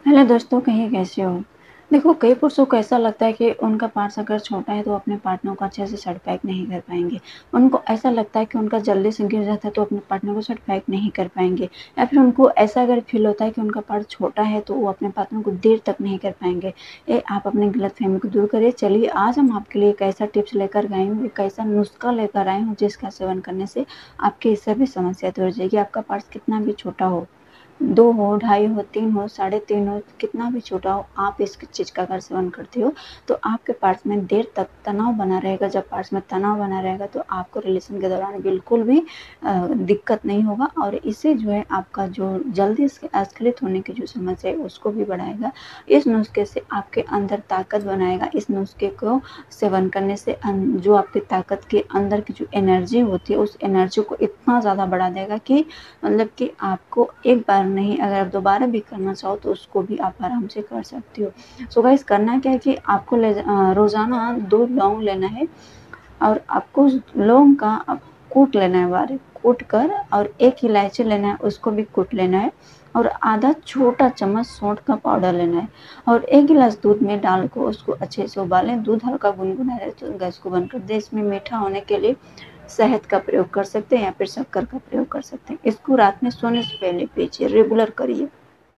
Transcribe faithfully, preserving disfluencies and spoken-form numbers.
Hello दोस्तों, कहिए कैसे हो? देखो, कई पुरुषों को ऐसा लगता है कि उनका पार्ट्स अगर छोटा है तो अपने पार्टनर को अच्छे से सर्टिफ़ाइड नहीं कर पाएँगे। उनको ऐसा लगता है कि उनका जल्दी से गिर जाता है तो अपने पार्टनर को सर्टिफ़ाइड नहीं कर पाएँगे, या फिर उनको ऐसा अगर फ़ील होता है कि उनका पार्ट छोटा है तो वो अपने पार्टनर को देर तक नहीं कर पाएँगे। ये आप अपनी गलतफ़हमी को दूर करिए। चलिए आज हम आपके लिए एक ऐसा टिप्स लेकर आए हूँ, एक ऐसा नुस्ख़ा लेकर आए हूँ जिसका सेवन करने से आपकी ये सभी समस्या दूर हो जाएगी। आपका पार्ट्स कितना भी छोटा हो, दो हो, ढाई हो, तीन हो, साढ़े तीन हो, कितना भी छोटा हो, आप इस चीज़ का अगर सेवन करते हो तो आपके पार्ट्स में देर तक तनाव बना रहेगा। जब पार्ट्स में तनाव बना रहेगा तो आपको रिलेशन के दौरान बिल्कुल भी अ, दिक्कत नहीं होगा, और इससे जो है आपका जो जल्दी से अस्खलित होने की जो समस्या है उसको भी बढ़ाएगा। इस नुस्खे से आपके अंदर ताकत बनाएगा। इस नुस्खे को सेवन करने से अन जो आपकी ताकत के अंदर की जो एनर्जी होती है उस एनर्जी को इतना ज़्यादा बढ़ा देगा कि मतलब कि आपको एक बार नहीं, अगर आप दोबारा भी करना चाहो तो उसको भी आप आराम से कर सकती हो। सो गाइस, करना क्या है कि आपको ले अ, रोज़ाना दो लौंग लेना है, और आपको उस लौंग का आप कूट लेना है, बारीक कूट कर, और एक इलायची लेना है, उसको भी कूट लेना है, और आधा छोटा चम्मच सौंठ का पाउडर लेना है, और एक गिलास दूध में डाल को उसको अच्छे से उबालें। दूध हल्का गुनगुना रहे तो गैस को बंद कर दें। इसमें मीठा होने के लिए शहद का प्रयोग कर सकते हैं या फिर शक्कर का प्रयोग कर सकते हैं। इसको रात में सोने से पहले पीजिए, रेगुलर करिए।